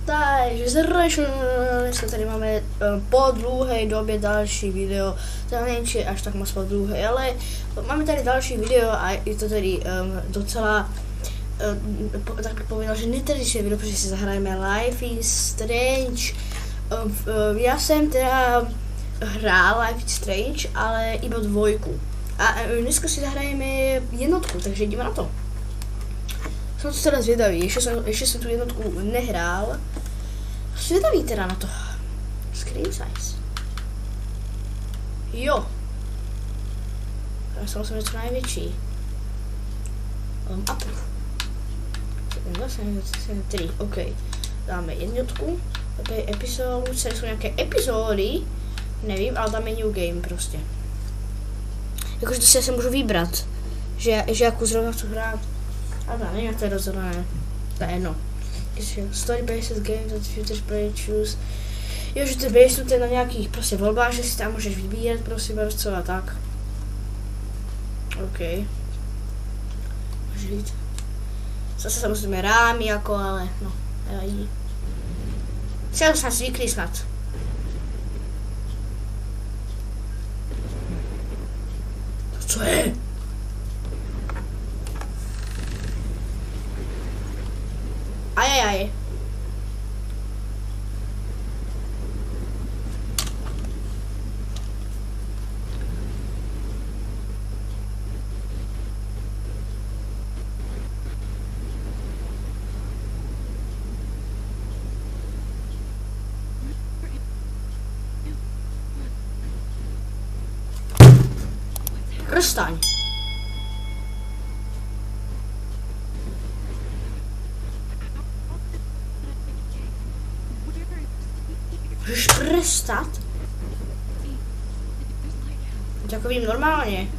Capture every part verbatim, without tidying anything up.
Takže zraču, dneska tady máme po dlouhé době další video, to není až tak moc po dlouhé, ale máme tady další video a je to tady um, docela, um, tak bych povedal, že netradičné video, protože si zahrajeme Life is Strange. Um, um, já jsem teda hrál Life is Strange, ale iba dvojku. A um, dneska si zahrajeme jednotku, takže jdeme na to. Jsem to teda zvědavý, ještě jsem, ještě jsem tu jednotku nehrál. Zvědavý teda na to. Screen size. Jo. Já jsem musím něco největší. Um, up. tři, ok. Dáme jednotku. Tady epizodu, tady jsou nějaké epizody. Nevím, ale dáme new game prostě. Jakože to si asi můžu vybrat. Že, že jakou zrovna chci hrát. A dá, nevím, jak to je rozhodné. To je jedno. Story based games that future play choose. Jo, že to je based na nějakých prostě volbách, že si tam můžeš vybírat, prosím, co a tak. OK. Můžeš jít. Zase samozřejmě rámy jako, ale no, nevadí. Jsem snad zvyklý snad. Co je? Ajajaj. Prstaň. Můžeš prstat? Takovým normálně.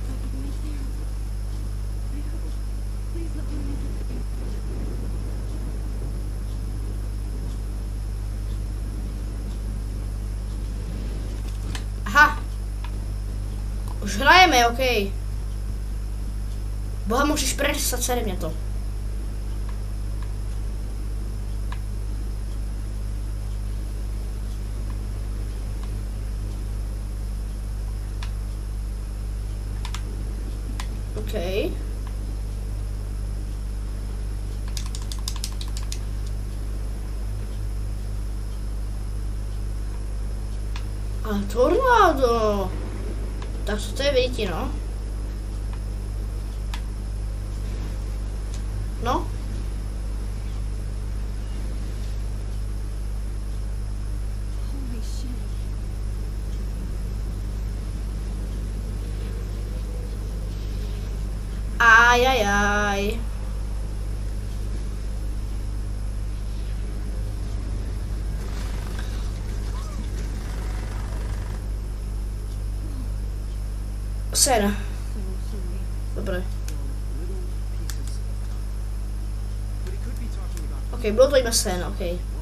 Aha. Už hrajeme, OK. Boha, můžeš prstat, sere mě to. OK. A tornádo. Tak co to je, vidíte, no? No? Ajajaj. Sen. Dobré. Ok, bylo to iba sen, ok.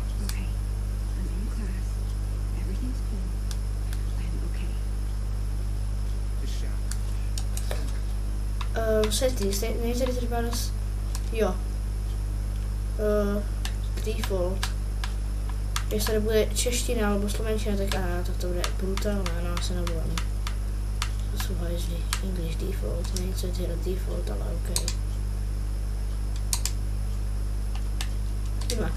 Uh, settings, není tady třeba nás... Jo. Uh, default. Jestli to bude čeština alebo slovenčina, tak aha, tak to bude brutálné, no se nevolám. To jsou hajzli. English default, není co je default, ale ok. Jdeme.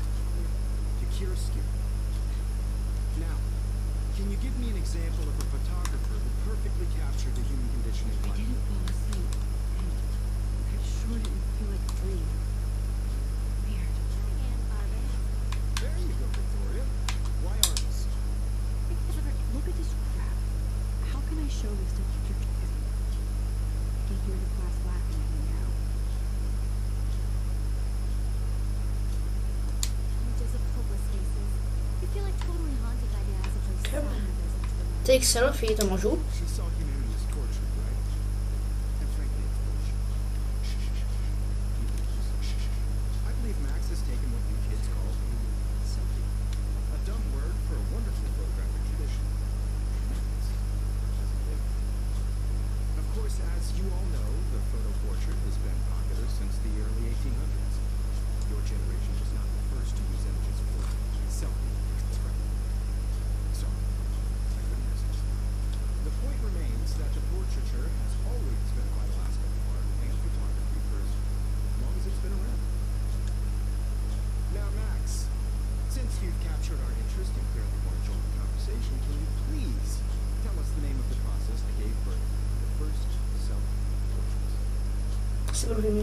Can you give me an example of a photographer who perfectly captured the human condition in life? I didn't fall asleep, and I sure didn't feel like a dream. Weird. There you go, Victoria. Why artists? Because look at this crap. How can I show this to future kids? I can hear the class laughing at me now. Images of hopeless faces. You feel like totally haunted by the eyes of those. Take selfie, to můžu? Your generation was not the first to use images for druhými.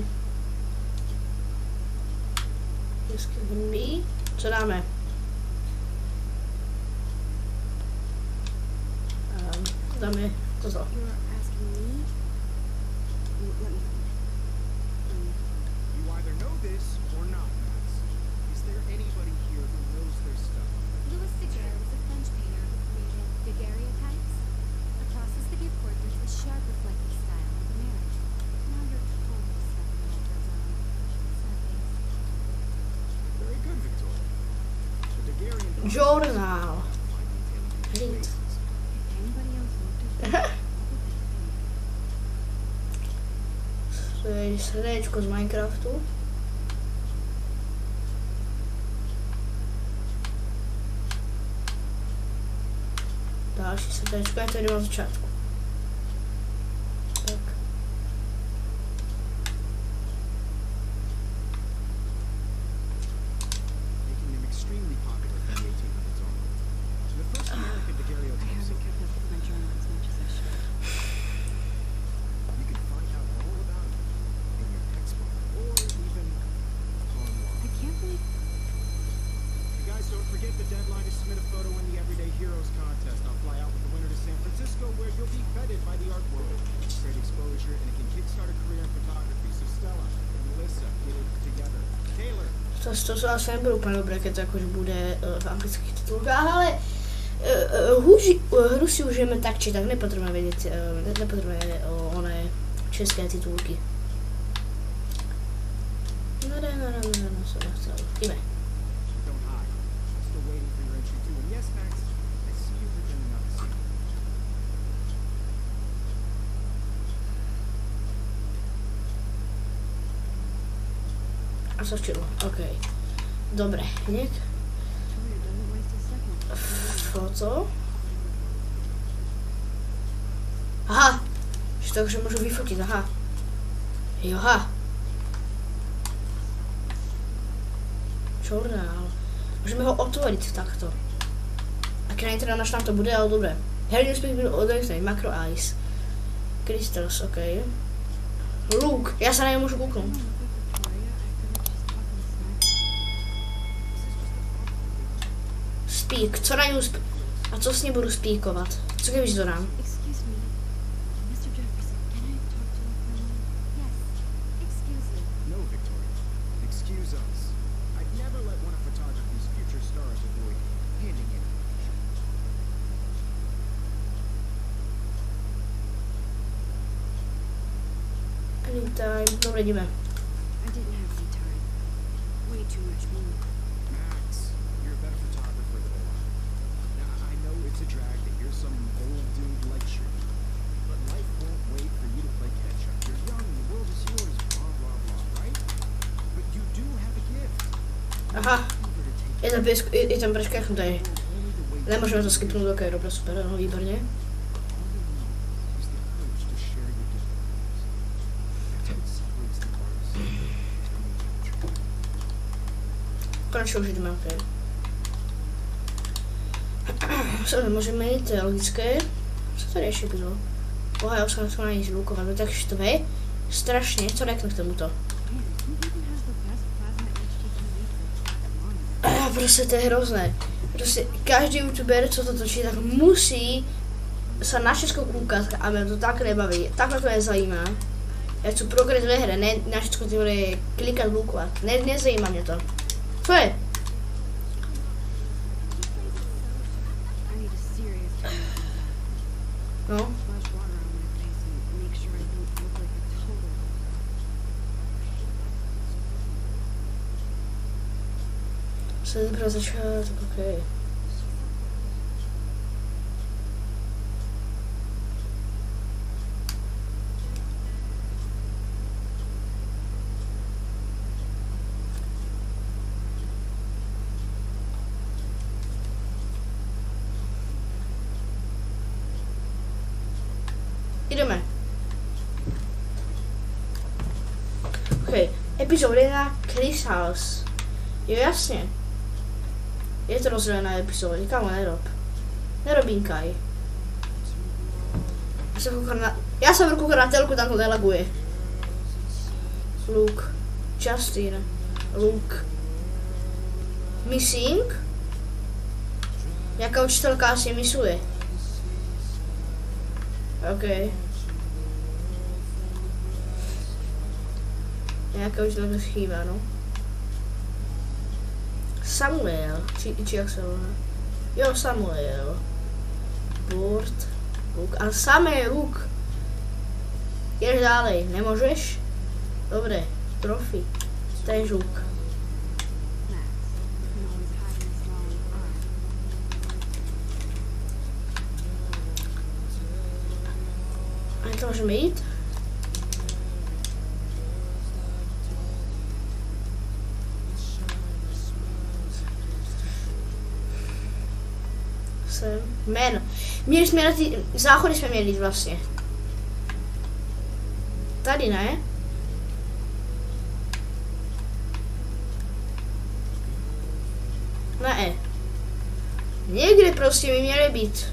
Co dáme? Um, dáme toto. Journal. To je srdéčko z Minecraftu. Další srdéčko, já to jdu na začátku. Tak. To, to, to asi nebude úplně dobré, když to jakože bude uh, v anglických titulkách, ale uh, uh, hůži, uh, hru si užijeme tak či tak, nepotřebujeme vědět, uh, nepotřebujeme uh, oné české titulky. No, no, no, no, no, no, co nechcel. Jdeme. A stačilo, ok. Dobre, hneď. Foto. Aha! Že takže môžu vyfotiť, aha. Jo, aha. Journál. Môžeme ho otvoriť takto. A keď teda naš nám to bude, ale dobre. Herný úspech byl odevzdaný, Macro Ice. Crystals, ok. Luke, ja sa na ňu môžu kúknúť. Speak, co na něj sp... A co s ní budu speakovat? Co když to dám? Anytime, dobré, jdeme. Aha, je tam, je, je tam preškrtnutý. Nemůžeme to skipnout, ok, dobré, super, no, výborně. Konečně už jdeme, ok. Co nemůžeme jít, to je logické. Co tady ještě bylo? Oha, já jsem na ní zlukovat, tak štve. Strašně, co řeknu k tomuto? Prostě to je hrozné. Prostě každý youtuber, co to točí, tak musí se na všechno koukat a mě to tak nebaví. Takhle to nezajímá. Já chci progres ve hře, ne na všechno ty bude klikat, blokovat. Ne, nezajímá mě to. Co je? No. Se pro začátek, ok. Jdeme. Ok, epizoda Crystals. Jo, jasně. Je to rozdělená epizoda, kámo, nerob. Nerobínkaj. Já jsem koukal na, já jsem koukal na telku, tam to nelaguje. Luke. Justin. Luke. Missing? Jaká učitelka asi misuje? OK. Nějaká učitelka schývá, no. Samuel, či, či jak se volá? Jo, Samuel. Board. Luke. Ale samé Luke. Jdeš dálej, nemůžeš? Dobré, trofy. Ten žuk. A to můžeme jít? Sem. Jméno. Měli jsme na ty záchody jsme měli jít vlastně. Tady ne? Ne. Někde prostě by měly být.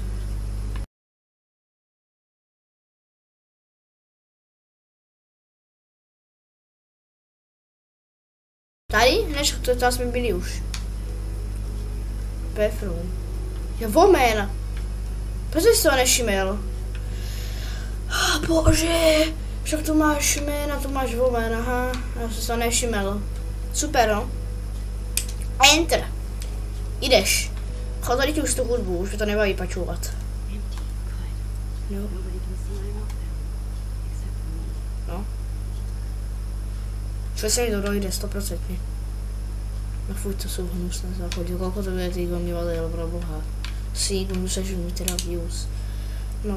Tady? Než to tam jsme byli už. Bathroom. Jo, vomen. Proč jsi to nešimel? Oh, bože. Však tu máš jména, tu máš vomen, aha. Já jsem to nešimel. Super, no. Enter. Jdeš. Chod tady už tu hudbu, už mi to nebaví počúvat. No. No. Čo se mi to dojde, sto procent. No fuj, to jsou hnusné záchody. Koľko to bude tých obyvateľov, pro boha. Sík, musíš mi teda views. No.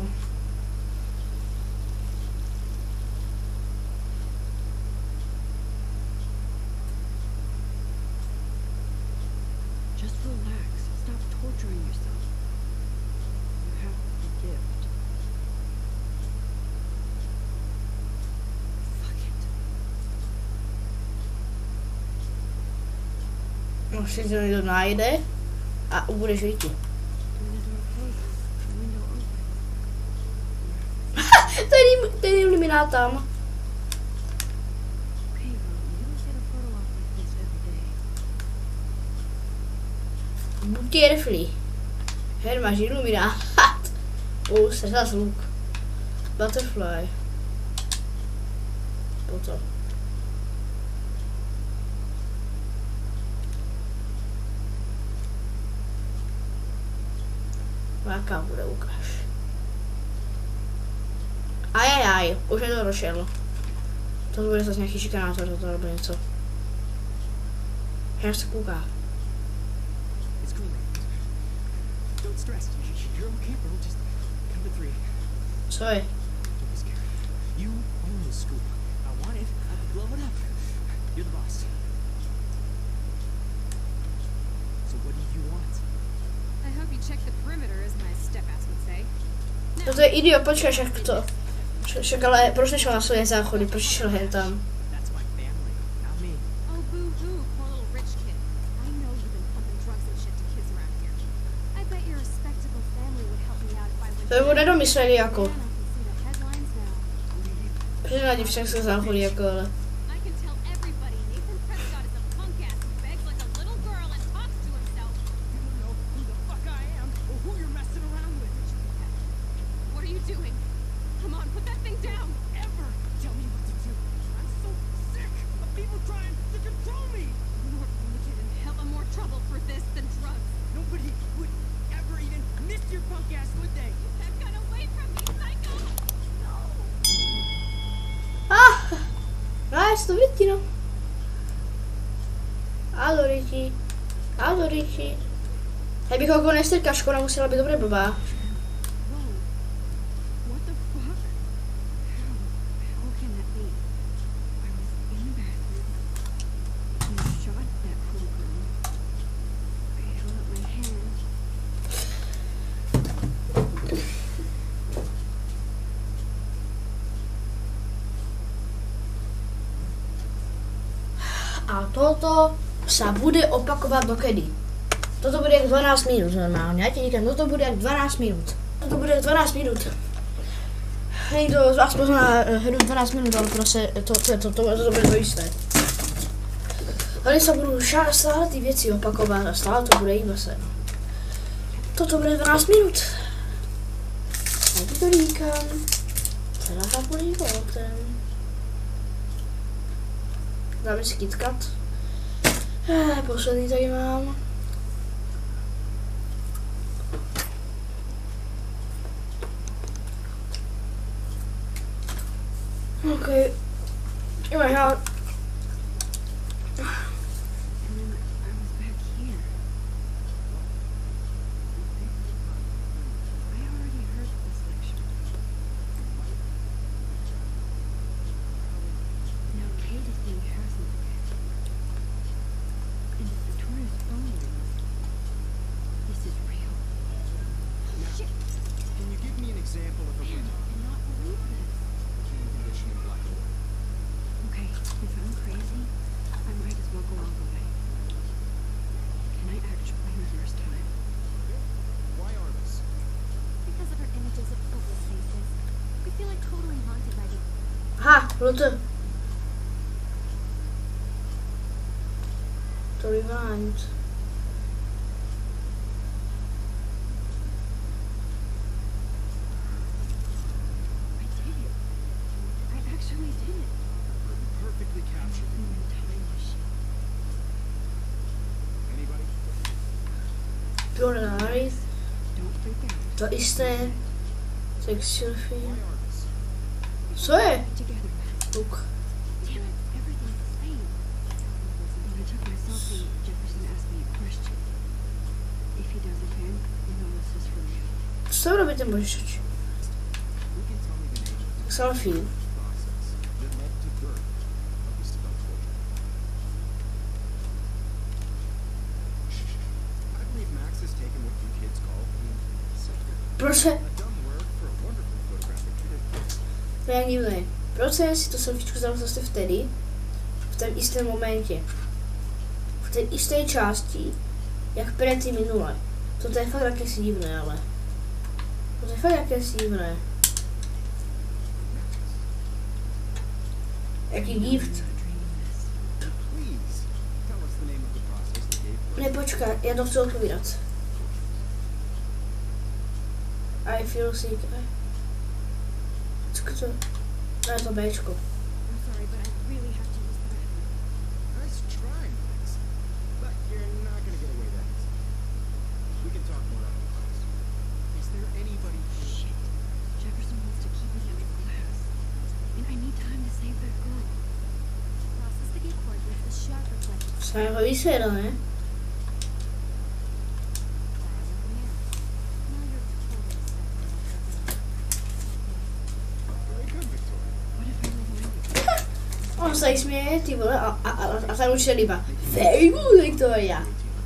Už si to někdo najde a budeš vyjít. ten, ten iluminát tam. Buď rychlý. Her máš iluminát. Už se zase luk. Butterfly. Potom. Jaká bude, ukáž. Ajajaj, už je to došel. To bude zase nějaký šikanátor, toto nebo něco. Já se kouká. Co je? To je idiot, počkej, však to. Však ale proč nešel na svoje záchody, proč šel hen tam? To mu nedomysleli jako. Proč na však se záchody jako, ale. To vidí, no. Alo, Ricky. Alo, Ricky. Já bych ho nestrkal, škoda musela být dobré blbá. A toto sa bude opakovat dokedy. Toto bude jak dvanáct minut normálně. Já ti říkám, toto bude jak dvanáct minut. Toto bude jak dvanáct minut. Někdo z vás pozná hru dvanáct minut, ale prostě to, to, to, to, to, to bude to jisté. Tady se budu stále ty věci opakovat a stále to bude jíba se. Toto bude dvanáct minut. Jak to říkám. Celá hra bude životem. Dáme si KitKat. Eh, poslední tady mám. OK. Jdeme hrát. Aha, bylo to. To rewind. Pronary. To jisté. Texture film. Co je? Look. Co to robíte, možeš? Selfie. Proč se... To je divné. Proč jsem si to selfiečko vzal zase vtedy? V tom jistém momentě. V té jisté části, jak předtím minule. To je fakt jakési divné, ale. To je fakt jakési divné. Jaký gift? Ne, počkej, já to chci odpovídat. I feel sick. Co to? No je to Bčko. Jsem ho vysvědl, ne? On se jí směje, ty vole, a, a, a, a tam už je líba. Very good, Victoria.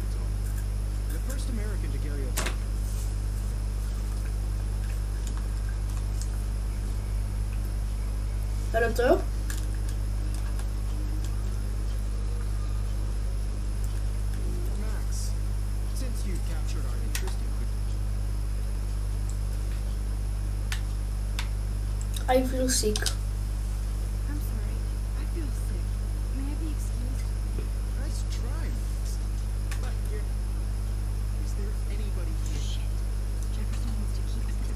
Hra to? I feel sick. I'm sorry. I feel sick. May I be excused? Nice try, Max. But here, is there anybody here? Shit. Jefferson wants to keep it.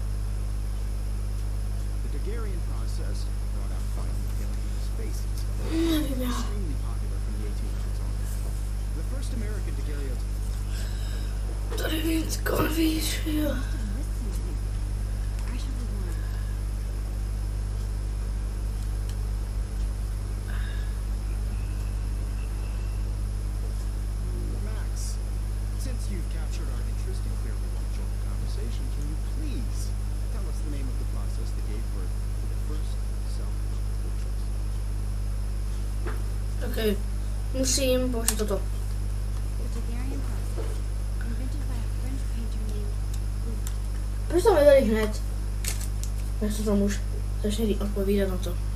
The Daguerrean process brought out fine alien spaces. Extremely popular from the eighteen hundreds on. The first American daguerreotype. Tady víc konvíš, jo. You've captured our interest and clearly want to join the conversation. Can you please tell us the name of the process that gave birth to the first self-portraits? Okay, musím použít toto. The Daguerrean process, invented by a French painter named Louis. Proč to nedali hned? Já se tomu už začne odpovídat na to.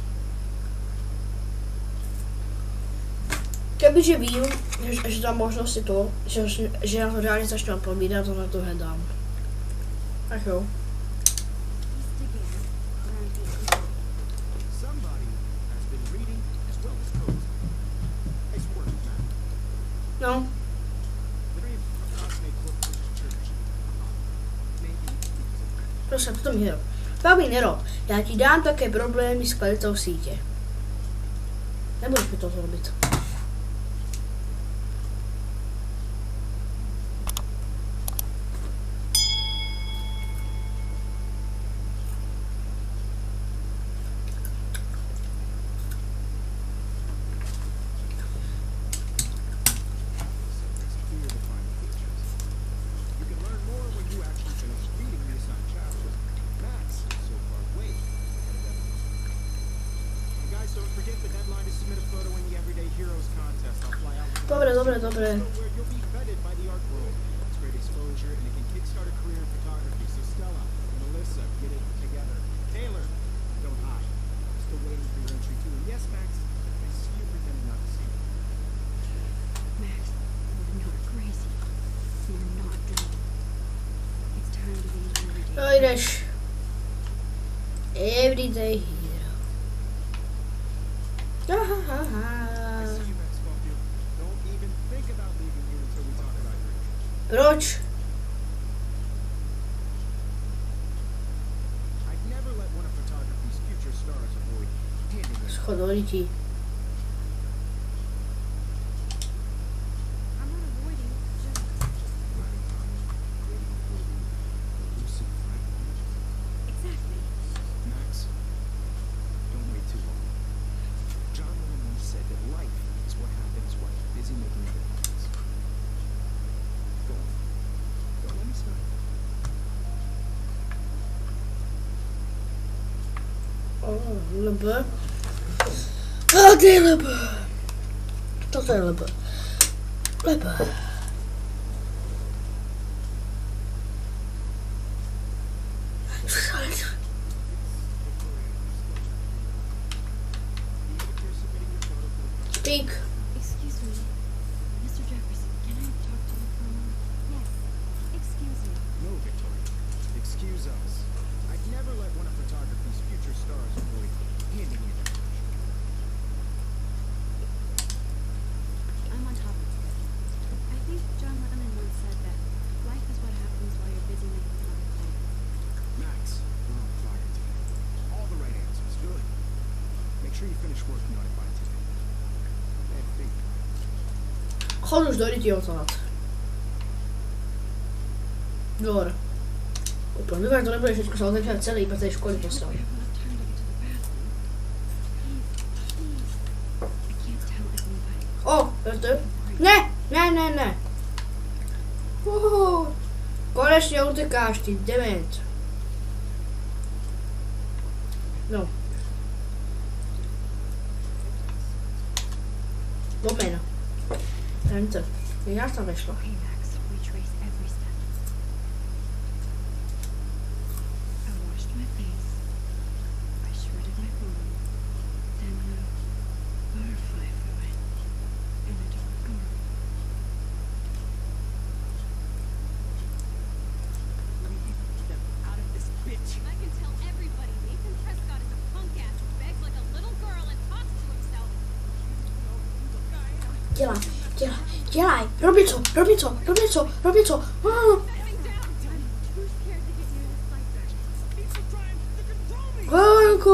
Kebyže vím, že, že tam možnost je to, že, že na to reálně začnu odpovídat, to na to hned dám. Tak jo. East Daguerre, around No. Prosím, toto mi hero. Fakt mi hero. Já ti dám také problémy s kvalitou sítě. Nebudeš mi to zrobit. Dobre, dobre, dobre. No ideš. Everyday hero. Ahaha. Proč? Schod do lidí. L B. A to je L B. Toto je L B. L B. Speak. Excuse me. Mister Jefferson, can I talk to you for a moment? Yes. Excuse me. No, Victoria. Excuse us. I'd never let one of photography's future stars avoid handing you that. I'm on top of it. I think John Lennon once said that life is what happens while you're busy making another plan. Max, we're on fire today. All the right answers. Good. Make sure you finish working on it by today. I think. Gewoon už dojde ti o to nad. Dobre. Úplně, doufám, to nebude všechno, se otevřel celý, iba tej školy poslal. O, to je. Ne, ne, ne, ne. Uhu. Konečně utekáš, ty dement. No. Do mena. Enter. Já tam nešla. Okay, Max, retrace every step. I washed my face. I shredded my phone. Then a butterfly flew in. In a dark room. Out of this bitch. I can tell everybody Nathan Prescott is a punk ass who begs like a little girl and talks to himself. Dělaj, dělaj, dělaj. Rob něco, rob něco, rob něco, rob něco. Ah. Who's scared to get near this like that? People trying to control me. Vanko,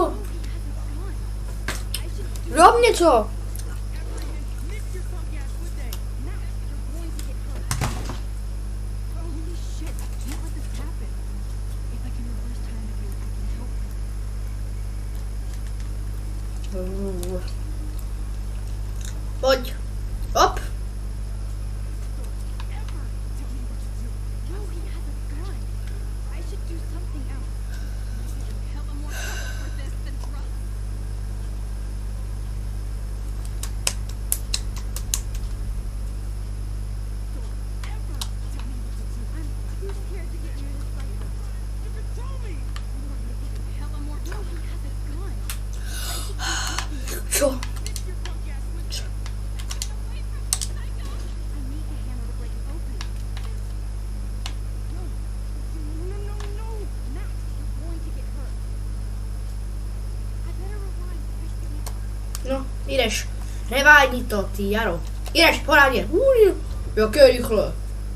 I should rob něco. Nick your punk ass with they. Max, you're going to get hurt. Holy shit, I can't let this happen. If I can reverse time again, I can help her. Pojď. Hop. Ever tell me what to do. No, he has a gun. I should do something else. Hella more trouble for this than drugs. Ever tell me what to do. I'm too scared to get near this like that. You control me. Hella more No, trouble. he has a gun. I should do something else. Čo? Nick your punk ass with them. Away from me, psycho. I need to hammer the break open. No. No, no, no, no. Max, you're going to get hurt. I better rewind. I should No, ideš. Nevádí to, ty Jaro. Ideš, poradě. Uj. Jaké rychle.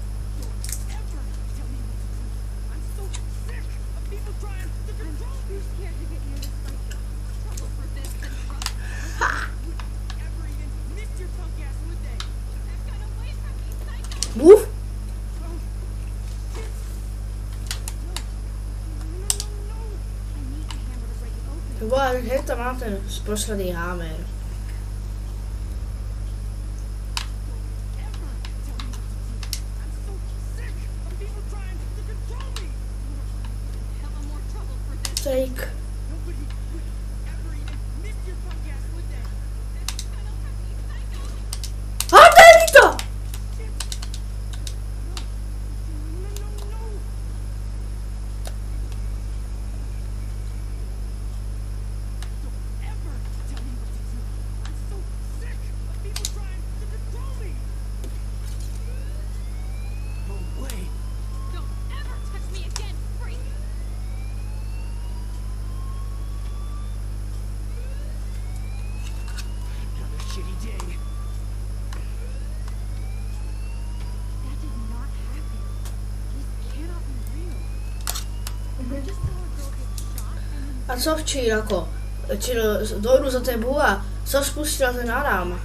Move. Wow, dat heeft tam aan ten sprostradý hamer. Take. Ah, daar niet toch! A co včí jako? Či dojdu za tebou a co spustila ten alarm?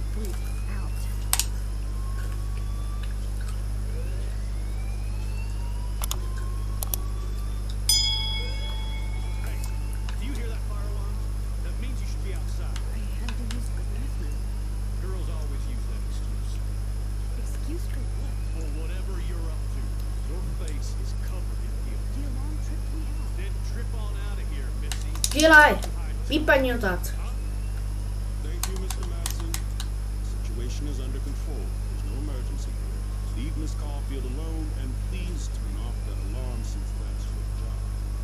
Dělaj! Vypadni odtud. Thank you, Mister Madsen. The situation is under control. There's no emergency here. Leave Miss Caulfield alone and please turn off that alarm since that's your job.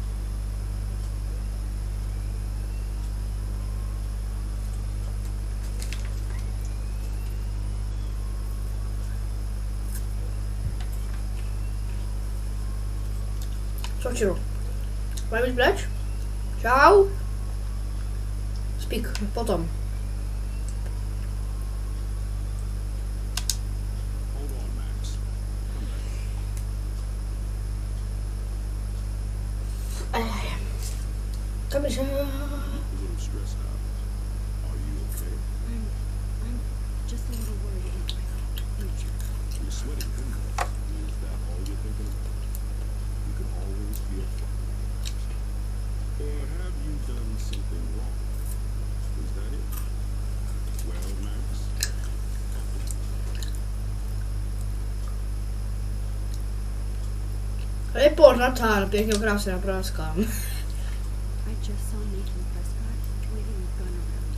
Co čiru? Máme být bleč? Čau. Speak, potom. Hold on, Max. Come here. A little stressed out. Are you okay? I'm, I'm just a little worried about my future. You're sweating, isn't it? Is that all you're thinking about? You can always be afraid. Or have you done something wrong? Is that it? Well, Max? Report Natal, pěkně krásně napráskám. I just saw Nathan Prescott waving a gun around.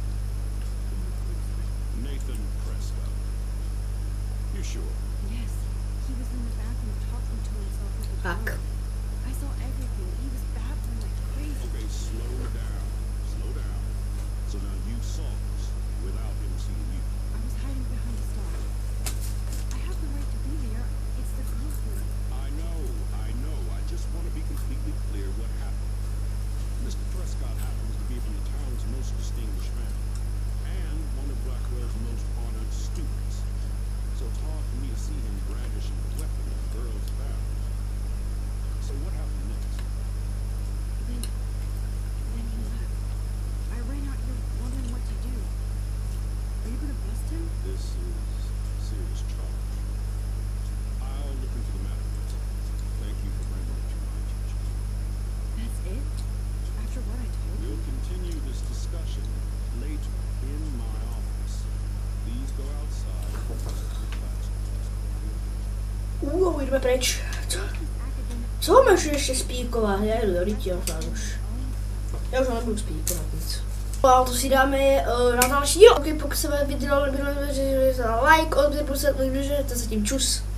Nathan Prescott. You sure? Yes, he was in the bathroom talking to himself with a Fuck. gun. I saw everything. He was babbling like crazy. Okay, slow down. Slow down. So now you saw this without him seeing you. I was hiding behind a stall. I have the right to be there. It's the girl's room. I know, I know. I just want to be completely clear what happened. Mister Prescott happens to be from the town's most distinguished family, and one of Blackwell's most honored students. So it's hard for me to see him brandishing a weapon in a girl's bathroom. So what happened next? Then, then he left. I ran out here wondering what to do. Are you gonna bust him? This is a serious charge. I'll look into the matter. Thank you for bringing it to my attention. That's it? After what I told you? We'll continue this discussion later in my office. Please go outside and visit the class. Uuu, jdeme pryč. Co? Co máš ještě spíkovat? Já jdu do rytí, už. Já už nebudu spíkovat nic. A to si dáme uh, na další díl. Ok, pokud se vám video líbilo, like, odběr, pokud se vám líbilo, tak zatím čus.